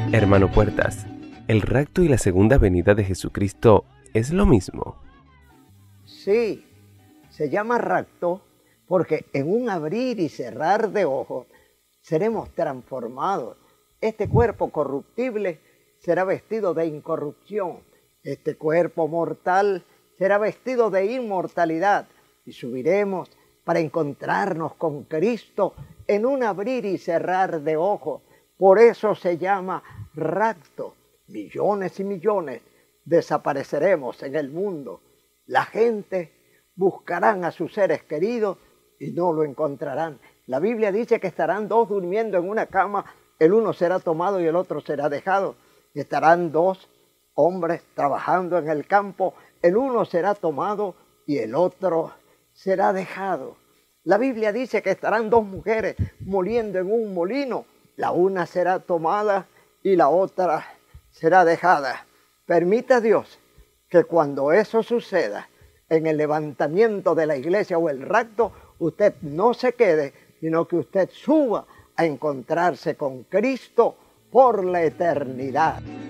Hermano Puertas, ¿el rapto y la segunda venida de Jesucristo es lo mismo? Sí, se llama rapto porque en un abrir y cerrar de ojos seremos transformados. Este cuerpo corruptible será vestido de incorrupción. Este cuerpo mortal será vestido de inmortalidad y subiremos para encontrarnos con Cristo en un abrir y cerrar de ojos. Por eso se llama rapto. Millones y millones desapareceremos en el mundo. La gente buscarán a sus seres queridos y no lo encontrarán. La Biblia dice que estarán dos durmiendo en una cama, el uno será tomado y el otro será dejado. Estarán dos hombres trabajando en el campo, el uno será tomado y el otro será dejado. La Biblia dice que estarán dos mujeres moliendo en un molino, la una será tomada y la otra será dejada. Permita Dios que cuando eso suceda, en el levantamiento de la iglesia o el rapto, usted no se quede, sino que usted suba a encontrarse con Cristo por la eternidad.